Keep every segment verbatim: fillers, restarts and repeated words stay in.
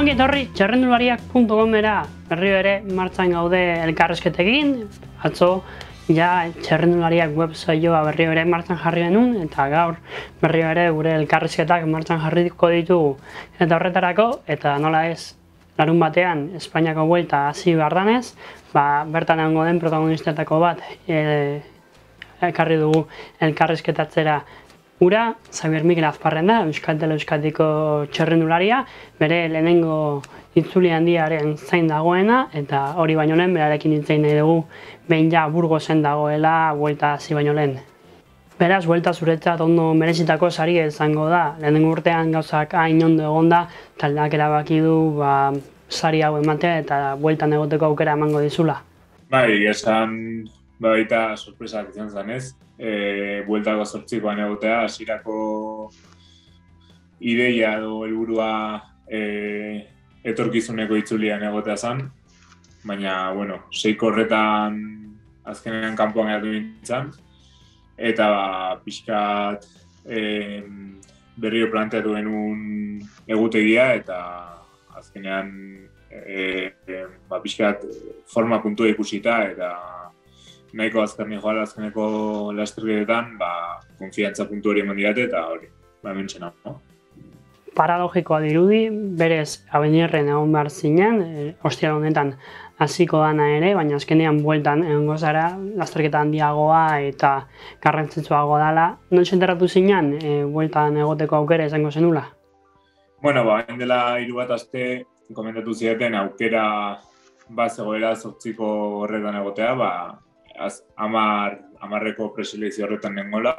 Ongi etorri txerrendulariak puntu comera berriro ere martxan gaude elkarrizketekin. Atzo ja txerrendulariak websaioa berriro ere martxan jarri genuen eta gaur berriro ere gure elkarrizketak martxan jarriko ditugu. Eta horretarako, eta nola ez, larun batean Espainiako buelta hasi bardanez, ba, bertan egongo den protagonistetako bat e, ekarri dugu elkarrizketatzera. Ura, Xabier Mikel Azparrenda, Euskaltel Euskadiko txerrendularia, bere lehenengo itzuli handiaren zain dagoena, eta hori baino lehen, berarekin hitzein nahi dugu, behin ja Burgosen dagoela, buelta hasi baino lehen. Beraz, buelta zuretzat ondo merezitako saria izango da. Lehenengo urtean gauzak hain ondo egonda, taldeak erabaki du ba, sari hau ematea eta bueltan egoteko aukera emango dizula. Bai, esan baita sorpresak izan zanez. E, bueltako zortzikoan egotea, hasierako ideia edo helburua e, etorkizuneko itzulian egotea zen, baina, bueno, seiko horretan azkenean kanpoan geratu nintzen, eta ba, pixkat e, berriro planteatu genuen egutegia, eta azkenean e, e, ba, pixkat forma puntua ikusita, eta nahiko azkarni joala azkeneko lasterketetan, ba, konfiantza puntu hori eman didate eta hori, ba, hementxena, no? Paradogikoa dirudi, berez Abenirren egon behar zinen, e, ostiral honetan hasiko dana ere, baina azkenean bueltan egongo zara, lasterketa handiagoa eta garrantzitsuago dela. Non enterratu zinen, e, bueltan egoteko aukera izango zenula? Bueno, ba, hain dela hiru bat aste komentatu zidaten aukera bat zegoela zortziko horretan egotea, ba, Az, amar, amarreko preselekzio horretan nengola,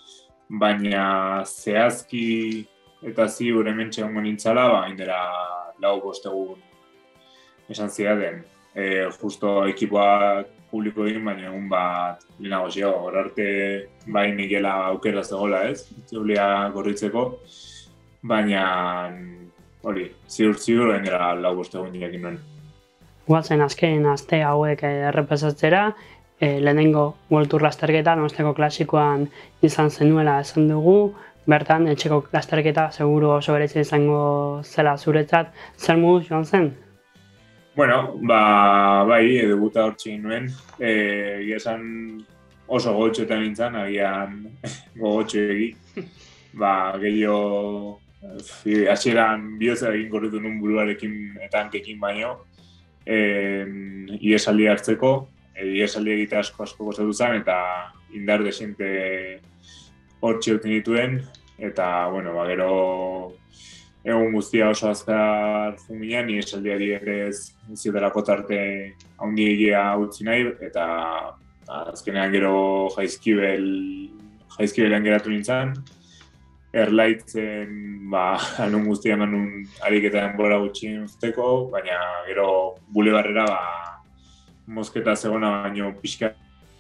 baina zehazki eta ziur hementxe egongo nintzala, ba, indera lau bostegun esan zidaten. E, justo ekipoak publiko egin, baina egun bat lehenago zio, hor arte bai nikela aukera zegoela ez, itzulia gorritzeko, baina hori, ziur-ziur indera lau bostegun jakin nuen. Guatzen azken aste hauek errepasatzera, E, lehenengo World Tour lasterketa, Donostiako klasikoan izan zenuela esan dugu, bertan etxeko lasterketa seguru oso berezia izango zela zuretzat, zer moduz joan zen? Bueno, ba, bai, debuta hortxe nuen, e, esan oso gogotxoetan nintzen, agian gogotxo egi, ba, gehiago, hasieran bihotza egin korritu nun buruarekin eta hankekin baino, e, iesaldi hartzeko, Iesaldi egite asko asko gozatu zen eta indar desente hortxe utin dituen eta, bueno, ba, gero egun guztia oso azkar funginan, iesaldiari ere ez ziotelako tarte handi egia utzi nahi eta azkenean gero jaizkibel, jaizkibelean geratu nintzen. Erlaitzen, ba, alun guztia eman nun ariketa denbora gutxi usteko, baina gero bulebarrera, ba, mosketa zegona baino pixka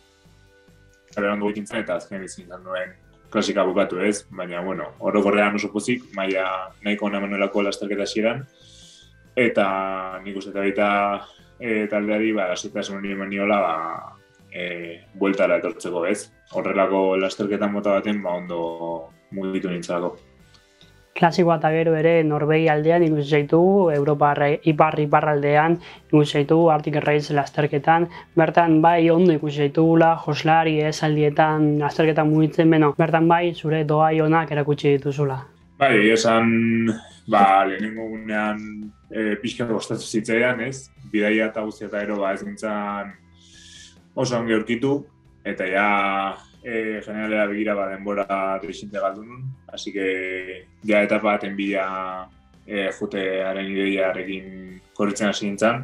berango ikintzen eta azken izin nuen klasika bukatu ez, baina, bueno, orokorrean oso pozik, maila nahiko ona manuelako lasterketa hasieran eta nik uste eta baita e, taldeari, ba, asitasun hori eman niola, ba, e, bueltara etortzeko ez. Horrelako lasterketan mota baten, ba, ondo mugitu nintzalako. Klasikoa eta gero ere Norvegi aldean ikusi zaitugu, Europa ipar-iparraldean ikusi zaitugu, Arctic Race lasterketan, bertan bai ondo ikusi zaitugula, joslari esaldietan lasterketan mugitzen beno, bertan bai zure doai onak erakutsi dituzula. Bai, esan, ba, lehenengo gunean e, pixka gostatu zitzaidan, ez? Bidaia eta guztia eta gero, ba, ez gintzen oso ongi aurkitu, eta ja E, generalera begira ba, denbora trexinte galdu nun, así que ja etapa baten bila e, jutearen ideiarekin korritzen hasi nintzen.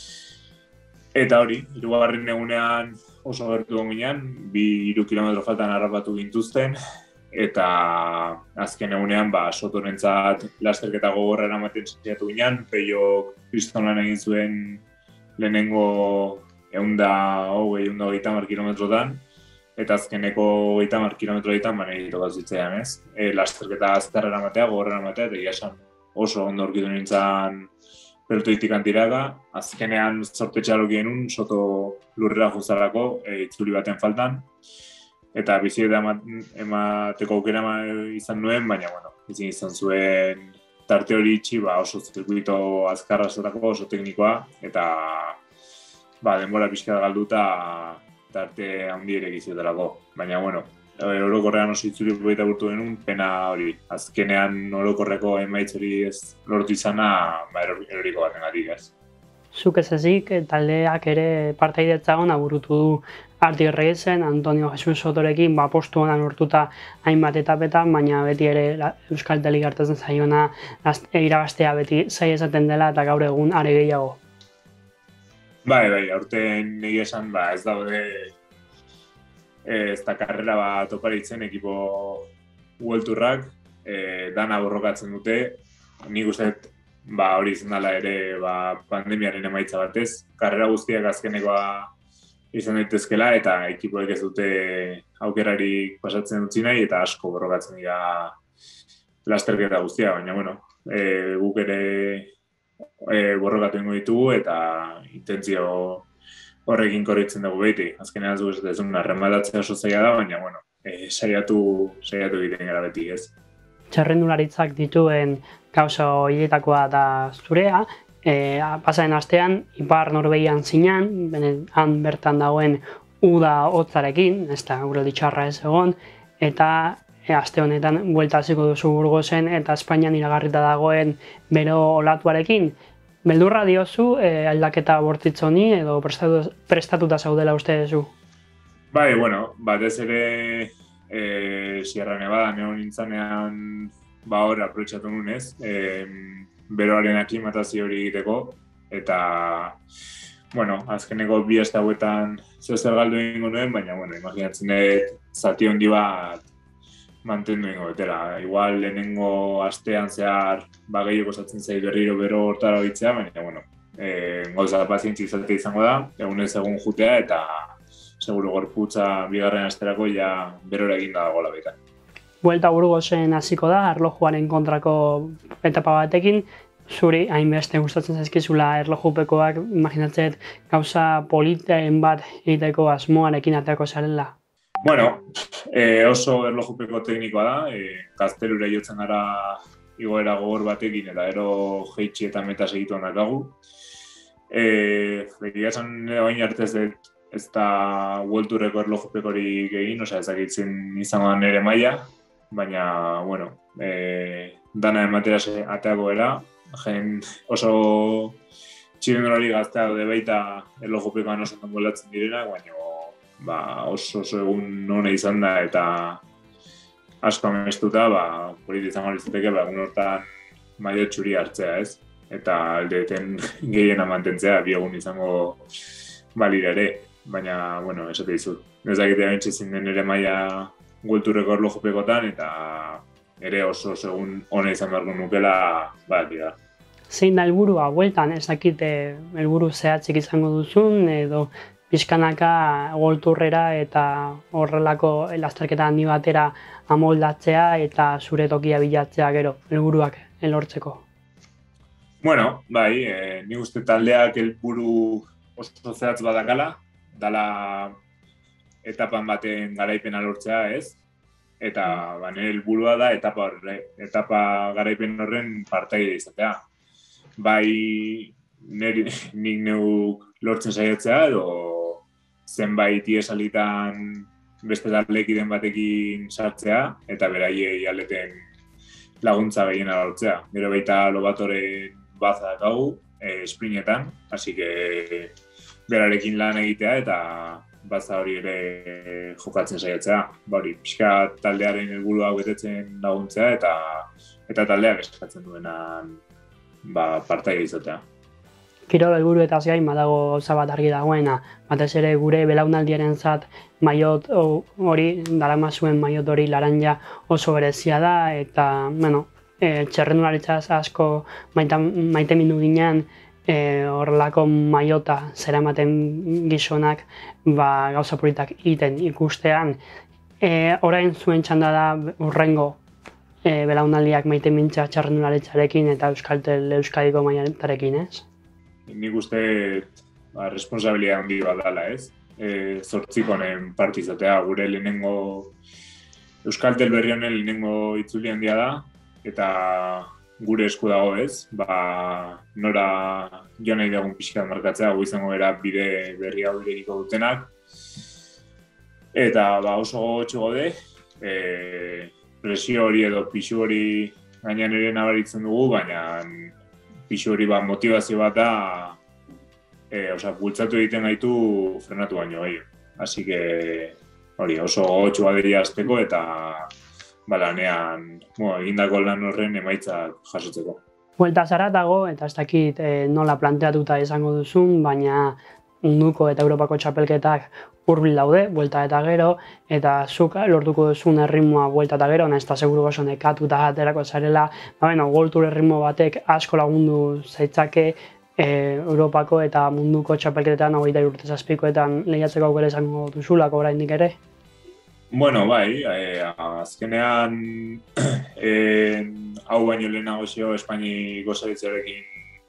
Eta hori, hirugarren egunean oso gertu gonginean, bi hiru kilometro faltan harrapatu gintuzten, eta azken egunean ba, sotorentzat lasterketa gogorra eramaten saiatu ginen, Peiok kristolan egin zuen lehenengo ehunda hogei, ehunda hogeita hamar kilometrotan, eta azkeneko hogeita hamar kilometro ditan baina egiteko zitzaidan ez. E, lasterketa azkarra eramatea, gogorra eramatea, eta esan oso ondo aurkitu nintzen peltoitik antiraga. Azkenean zorte txarok genuen, soto lurrera juzarako, e, itzuli baten faltan. Eta bizi eta emateko aukera izan nuen, baina bueno, izin izan zuen tarte hori itxi ba, oso zirkuito azkarra zelako, oso teknikoa, eta ba, denbora pixka galduta tarte handi ere giziotelako. Baina, bueno, orokorrean oso itzuri baita burtu denun, pena hori. Azkenean orokorreko emaitz hori ez lortu izana, ba, eroriko batengatik ez. Zuk ez ezik, taldeak ere partaidetza ona burutu du Arti Reyesen, Antonio Jesus Sotorekin, ba, postu honan lortuta hainbat etapetan, baina beti ere Euskal Telik hartatzen zaiona irabaztea beti zai esaten dela eta gaur egun are gehiago. Bai, bai, aurten egia esan, ba, ez daude ez da karrera bat oparitzen ekipo Worldtourrak, e, dana borrokatzen dute, nik uste ba, hori izan dela ere ba, pandemiaren emaitza batez, karrera guztiak azkenekoa izan daitezkela eta ekipoek ez dute aukerarik pasatzen utzi nahi eta asko borrokatzen dira lasterketa guztia, baina bueno, e, guk ere e, borrokatu ingo ditugu eta intentzio horrekin korritzen dugu beti. Azkenean ez du ez duna rematatzea oso zaila da, baina bueno, e, saiatu, saiatu egiten gara beti ez. Txerrendularitzak dituen gauza horietakoa da zurea, e, pasaren astean Ipar Norbeian zinan, han bertan dagoen uda hotzarekin, ez da gure ditxarra ez egon, eta e, aste honetan buelta hasiko duzu Burgosen eta Espainian iragarrita dagoen bero olatuarekin. Beldurra diozu e, aldaketa bortitz honi edo prestatu, prestatuta zaudela uste duzu? Bai, bueno, batez ere e, Sierra Nevada neon nintzanean ba hor aprobetxatu nunez, e, beroaren aklimatazio hori egiteko, eta bueno, azkeneko bi aste hauetan zer galdu egingo nuen, baina bueno, imaginatzen dut zati handi bat mantendu ingo betera. Igual lehenengo astean zehar ba gehiago kostatzen zait berriro bero hortara bitzea, baina bueno, eh gauza pazientzi izate izango da, egunez egun jutea eta seguru gorputza bigarren asterako ja berora eginda dagoela baita. Vuelta Burgosen hasiko da, erlojuaren kontrako etapa batekin, zuri hainbeste gustatzen zaizkizula erlojupekoak, imaginatzen gauza politen bat egiteko asmoarekin aterako zarela. Bueno, eh, oso erlojupeko teknikoa da, eh, gaztelura jotzen gara igoera gogor batekin eta ero jeitsi eta meta segituan dakagu. Eh, Begira esan oin arte ez, ez da Worldtourreko erlojupekorik egin, osea ezakitzen izango da nire maila, baina, bueno, eh, dana ematera ateako era, jen oso txirendulari gaztea daude baita erlojupekoan oso bolatzen direna, baina ba, oso oso egun nona izan da eta asko amestuta, ba, politi izango litzateke, ba, egun hortan maio txuri hartzea, ez? Eta aldeten gehiena mantentzea, bi egun izango balira ere, baina, bueno, esate dizut. Ez dakitea bentsezen den ere maia Worldtourreko erlojupekotan eta ere oso oso egun ona izan beharko nukela, ba, dira. Zein da helburua bueltan, ez dakite helburu zehatzik izango duzun edo pixkanaka Worldtourrera eta horrelako lasterketa handi batera amoldatzea eta zure tokia bilatzea gero, helburuak lortzeko. Bueno, bai, e, ni uste taldeak helburu oso zehatz badakala, dala etapan baten garaipena lortzea, ez? Eta ba, nire helburua da etapa, horre, etapa garaipen horren partaide izatea. Bai, nire, nik neuk lortzen saiatzea edo zenbait iesalitan beste talekiden batekin sartzea eta beraiei aldeten laguntza gehiena lortzea. Gero baita Lobatoren baza dakagu, e, esprinetan, hasi que berarekin lan egitea eta baza hori ere jokatzen saiatzea. Ba hori, pixka taldearen helburua betetzen laguntzea eta eta taldeak eskatzen duenan ba, partaide izatea. Kirol helburu eta gain badago gauza bat argi dagoena, batez ere gure belaunaldiarentzat maiot hori, daramazuen maiot hori laranja oso berezia da eta, bueno, e, txerrendularitzaz asko maite, maite mindu ginen e, horrelako maiota zeramaten gizonak ba, gauza politak egiten ikustean. E, orain zuen txanda da urrengo e, belaunaldiak maite mintza txerrendularitzarekin eta Euskaltel Euskadiko maiatarekin, ez? Nik uste ba, responsabilia handi bat dela, ez? E, zortzikonen parte izatea, gure lehenengo Euskaltel berri honen lehenengo itzuli handia da, eta gure esku dago ez, ba, nora joan nahi dugun pixka markatzea, gu izango gara bide berri hau irekiko dutenak. Eta ba, oso gogotsu gaude, e, presio hori edo pixu hori gainean ere nabaritzen dugu, baina pixu hori ba, motivazio bat da, e, oza, bultzatu egiten gaitu frenatu baino gehiago. Así que hori oso gogotsu baderia azteko eta ba, lanean, bueno, egindako lan horren emaitzak jasotzeko. Buelta zara dago, eta ez dakit e, nola planteatuta izango duzun, baina munduko eta Europako txapelketak hurbil daude, buelta eta gero, eta zuk lortuko duzun erritmoa buelta eta gero, nahiz eta seguru oso nekatuta aterako zarela, ba, bueno, World Tour erritmo batek asko lagundu zaitzake e, Europako eta munduko txapelketetan hogeita hiru urte zazpikoetan lehiatzeko aukera izango duzulako oraindik ere? Bueno, bai, e, azkenean e, hau baino lehenago zio Espainiko zaritzarekin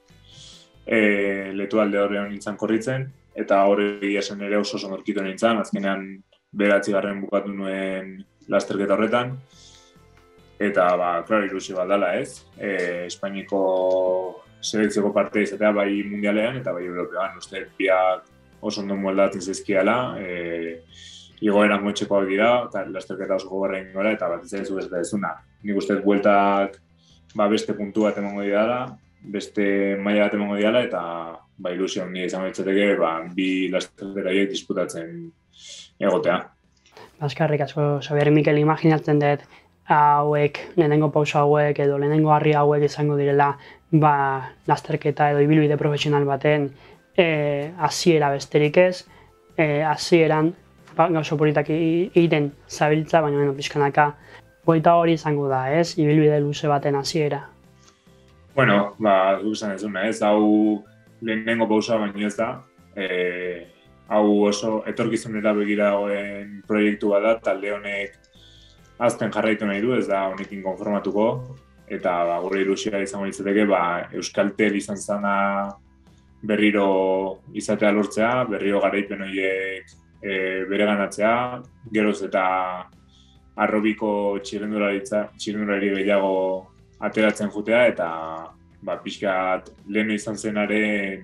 e, letualde horrean nintzen korritzen, eta hori esan ere oso oso norkitu nintzen, azkenean beratzi garren bukatu nuen lasterketa horretan, eta, ba, klaro, ilusio bat dela ez, e, Espainiko selekzioko parte izatea bai mundialean eta bai european, uste biak oso ondo moldatzen zizkiala, e, igoeran motxekoak dira, eta lasterketa oso gogorra egin gara, eta bat ez ez da ezuna. Nik uste bueltak ba, beste puntu bat emango dira, beste maila bat emango dira, eta ba, ilusio handi izango ditzateke ba, bi lasterketa horiek disputatzen egotea. Baskarrik asko, Xabier Mikel, imaginatzen dut hauek, lehenengo pausa hauek edo lehenengo harri hauek izango direla ba, lasterketa edo ibilbide profesional baten e, hasiera besterik ez, e, hasieran gauzo politak egiten zabiltza, baina bueno, pixkanaka goita hori izango da, ez? Ibilbide luze baten hasiera. Bueno, ba, zuk esan ez duna, ez? Hau lehenengo pausa baino ez da. E, hau oso etorkizunera begira dagoen proiektu bat da, talde honek azten jarraitu nahi du, ez da honekin konformatuko. Eta ba, gure ilusioa izango litzateke, ba, Euskaltel izan zana berriro izatea lortzea, berriro garaipen horiek E, bere ganatzea, geroz eta arrobiko txirrendulari gehiago ateratzen jutea eta ba, pixkat lehen izan zenaren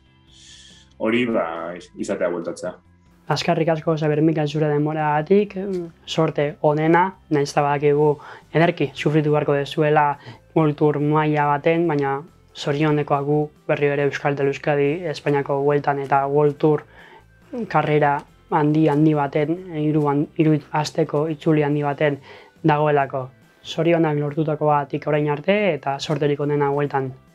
hori ba, izatea bueltatzea. Askarrik asko Xabier Mikel zure denboragatik, sorte onena, nahiz eta badakigu ederki sufritu beharko dezuela World Tour maila baten, baina zorionekoak gu berri ere Euskaltel Euskadi Espainiako bueltan eta World Tour karrera handi handi baten, hiru hiru asteko itzuli handi baten dagoelako. Zorionak lortutako batik orain arte eta sorterik onena bueltan.